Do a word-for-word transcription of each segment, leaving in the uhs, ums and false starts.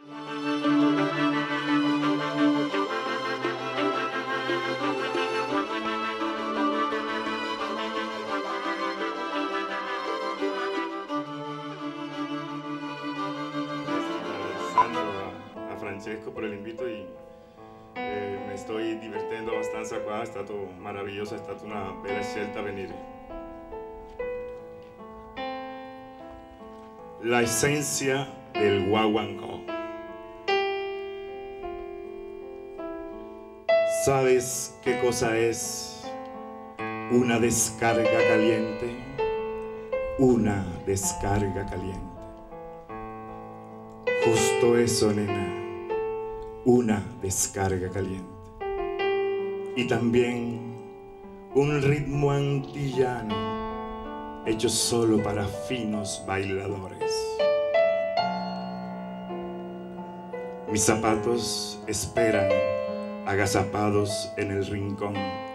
A Francesco per l'invito e eh, mi sto divertendo abbastanza qua, è stato meraviglioso, è stata una bella scelta venire. La esencia del guaguancó. ¿Sabes qué cosa es una descarga caliente? Una descarga caliente. Justo eso, nena, una descarga caliente. Y también un ritmo antillano hecho solo para finos bailadores. Mis zapatos esperan agazapados en el rincón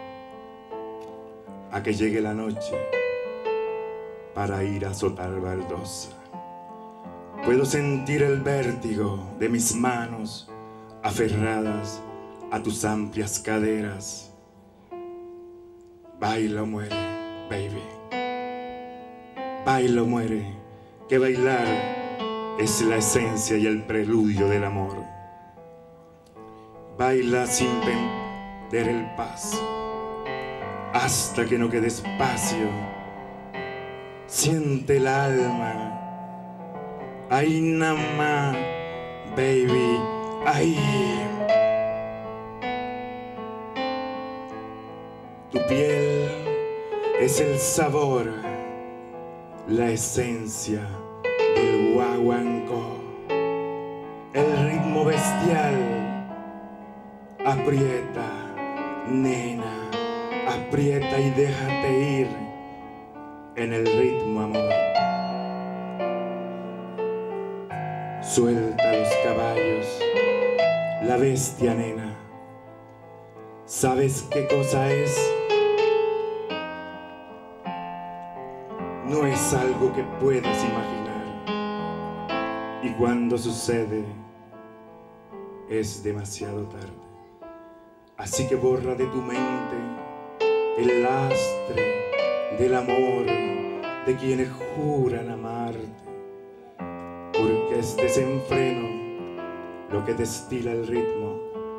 a que llegue la noche para ir a azotar baldosa. Puedo sentir el vértigo de mis manos aferradas a tus amplias caderas. Baila o muere, baby. Baila o muere, que bailar es la esencia y el preludio del amor. Baila sin perder el paso, hasta que no quede espacio. Siente el alma. Ahí nada más, baby, ahí. Tu piel es el sabor, la esencia del guaguancó. El ritmo bestial. Aprieta, nena, aprieta y déjate ir en el ritmo, amor. Suelta los caballos, la bestia, nena. ¿Sabes qué cosa es? No es algo que puedas imaginar. Y cuando sucede, es demasiado tarde. Así que borra de tu mente el lastre del amor de quienes juran amarte. Porque es desenfreno lo que destila el ritmo,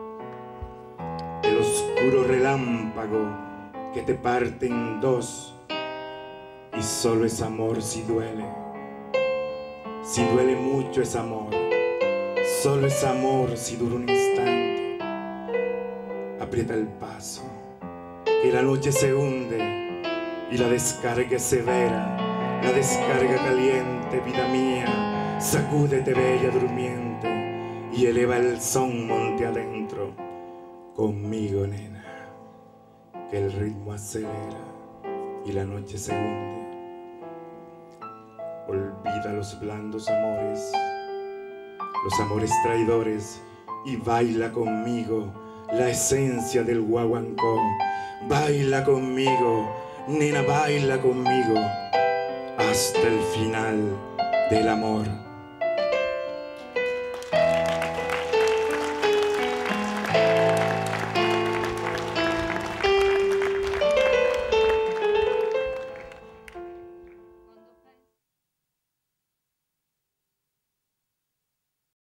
el oscuro relámpago que te parte en dos, y solo es amor si duele. Si duele mucho es amor, solo es amor si dura un instante. Aprieta el paso, que la noche se hunde y la descarga es severa, la descarga caliente, vida mía. Sacúdete, bella durmiente, y eleva el son monte adentro. Conmigo, nena, que el ritmo acelera y la noche se hunde. Olvida los blandos amores, los amores traidores, y baila conmigo la esencia del guaguancó. Baila conmigo, nena, baila conmigo hasta el final del amor.